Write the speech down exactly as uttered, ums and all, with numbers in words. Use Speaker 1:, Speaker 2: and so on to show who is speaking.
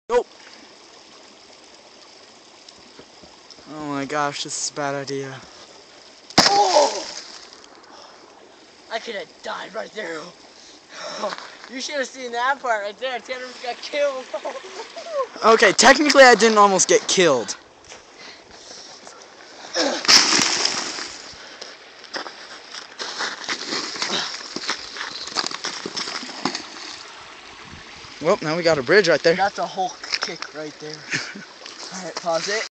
Speaker 1: Nope. Oh my gosh, this is a bad idea.
Speaker 2: Oh! I could have died right there. You should have seen that part right there. Tanner got killed.
Speaker 1: Okay, technically I didn't almost get killed. Well, now we got a bridge right there.
Speaker 2: That's a Hulk kick right there. Alright, pause it.